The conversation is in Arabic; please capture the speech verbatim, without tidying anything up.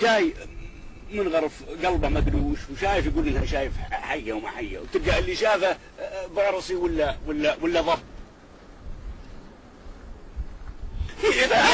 جاي منغرف قلبه ما ادري وش وشايف يقول انها شايف حيه وما حيه، وتلقى اللي شافه برصي ولا ولا ولا ضب. اذا